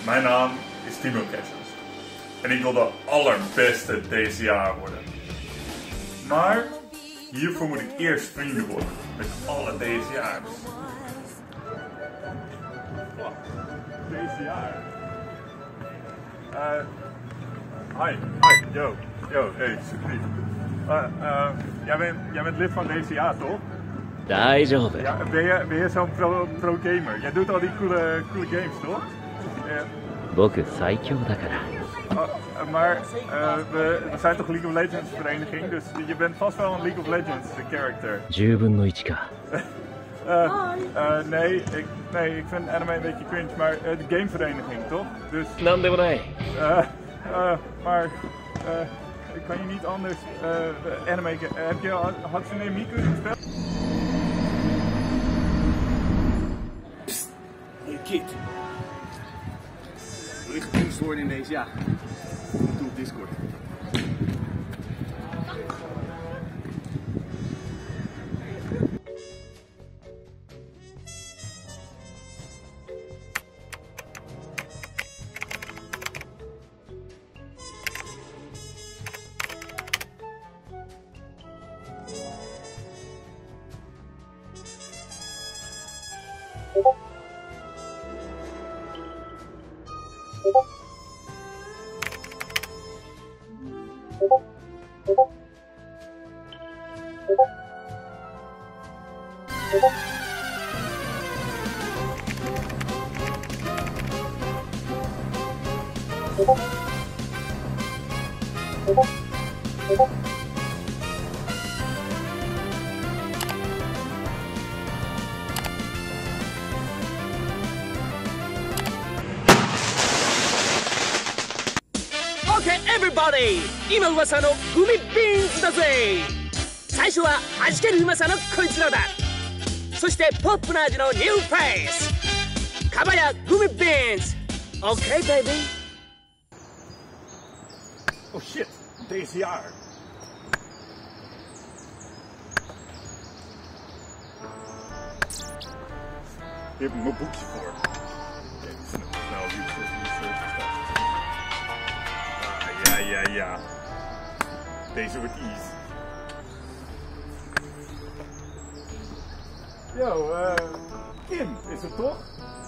Mijn naam is Timo Cherries en ik wil de allerbeste DSEA worden. Maar hiervoor moet ik eerst vrienden worden met alle DSEA'ers. DSEA. Hi, yo, hey, alsjeblieft. Jij bent lid van DSEA, toch? Ja, ben je zo'n pro gamer? Jij doet al die coole games, toch? Maar we zijn toch League of Legends vereniging, dus je bent vast wel een League of Legends character. Nee, ik vind anime een beetje cringe, maar de gamevereniging, toch? Dus... maar kan je niet anders anime... Heb je Hatsune Miku gespeeld? Kid. Wil je geboost worden in deze? Ja. Doe op Discord. Okay, everybody! 今噂のグミビーンズだぜ！最初は弾けるうまさのこいつらだ。そしてポップな味のニューフェイス。かばやグミビーンズ。Okay, baby. Oh shit, DSEA. Hier heb ik mijn boekje voor. Kijk, snel research. Ja. Deze wordt easy. Yo, Kim is het toch?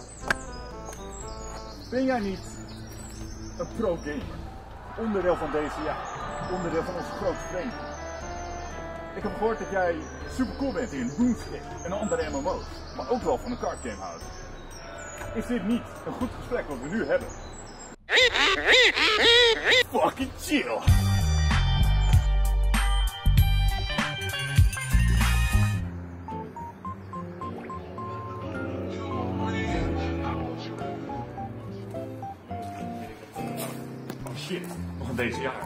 Ben jij niet een pro-gamer? Onderdeel van DSEA. Onderdeel van onze grote vereniging. Ik heb gehoord dat jij super cool bent in RuneScape en andere MMO's. Maar ook wel van een cardgame houdt. Is dit niet een goed gesprek wat we nu hebben? Fucking chill! Oh shit, nog een deze jaar.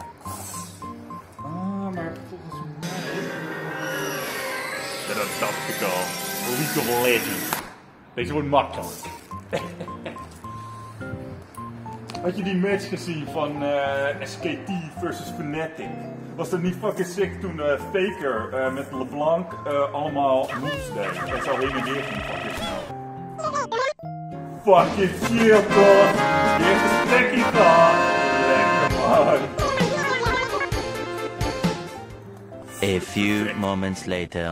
Maar volgens mij... Ja, dat dacht ik al. League of Legends. Deze wordt makkelijk. Had je die match gezien van SKT versus Fnatic? Was dat niet fucking sick toen Faker met LeBlanc allemaal moves deed? En zo heen en weer ging fucking snel. Fucking chill toch? Je hebt een stekkie gehad. Lekker man. A few moments later.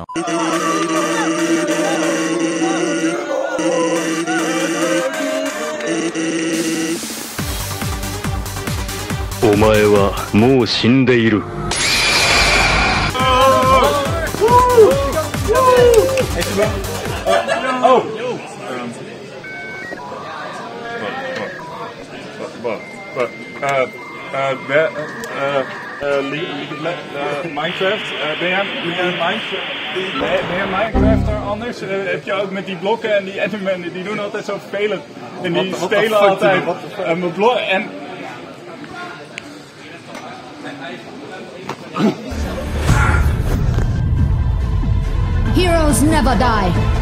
お前はもう死んでいる。 Minecraft, ben jij Minecrafter anders? Heb je ook met die blokken en die Endermen, die doen altijd zo vervelend. En die stelen altijd mijn blok en... Heroes never die.